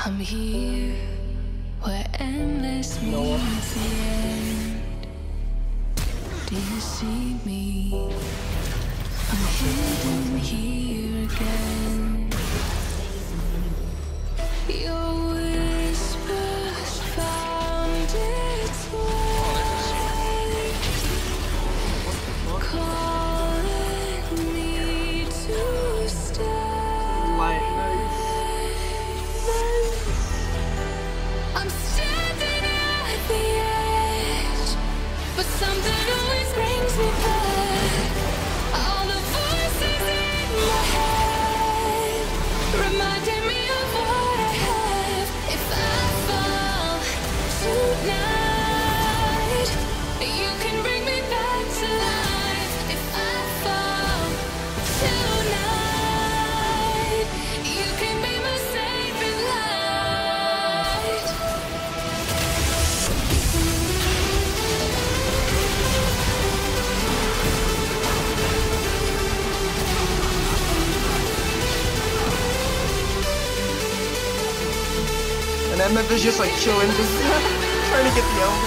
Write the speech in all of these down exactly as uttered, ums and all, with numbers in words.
I'm here where endless meets the end. Do you see me? I'm hidden here again. Your whispers found its way, calling me to stay. I'm standing at the edge, but something always brings me back. All the voices in my head reminding me of what I have. If I fall tonight, you can bring me back to life. If I fall tonight, you can be my saving light. And M F is just like chilling, just trying to get the elbow.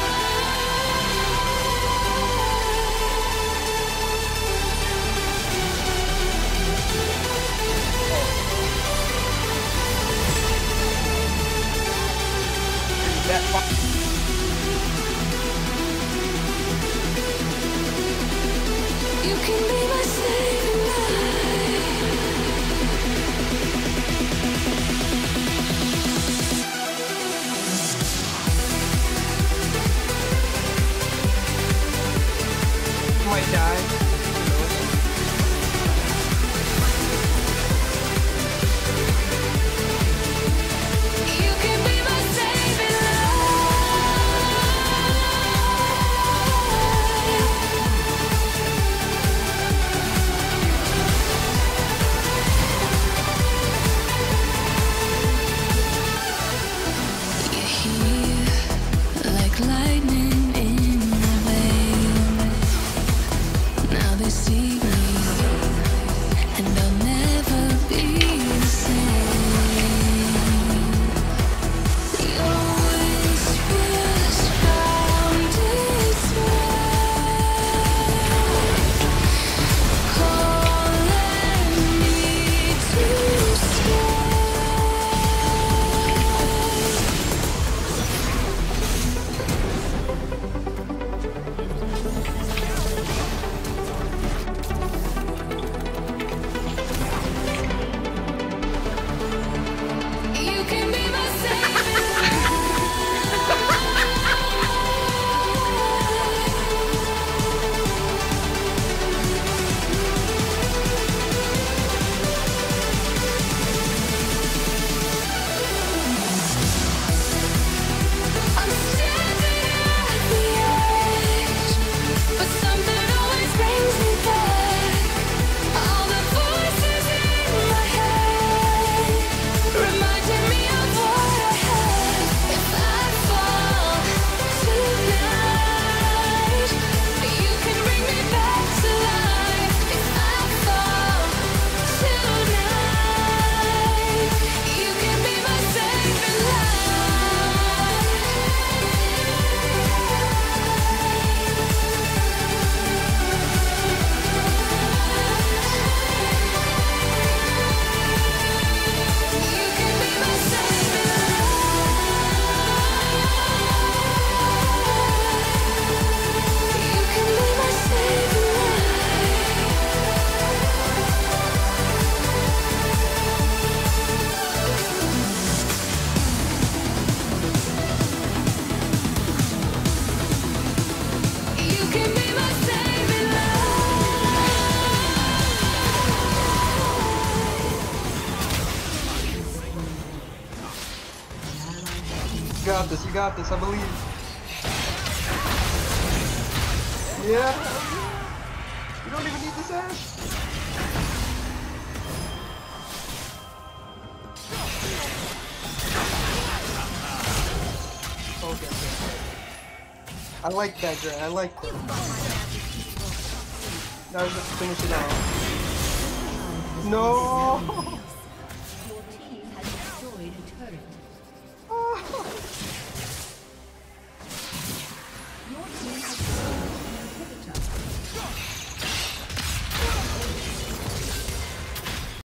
That You can be my saving light. might die. You can be my saving light. You're here like lightning in my veins. Now they see me, and I'll never be the same. Your whispers found its way, calling me to stay. You can be my saving I'm standing at the edge, but something always brings me back. All the voices in my head reminding me of what I have. If I fall tonight, you can bring me back to life. If I fall tonight, you can be my saving light. You can be my saving light. You can be my saving light. You can be my saving You got this, you got this, I believe. Yeah. You don't even need this ash. Okay, okay. I like that, Dre. I like that. Now we just finish it out. No! Your team has destroyed a thirty.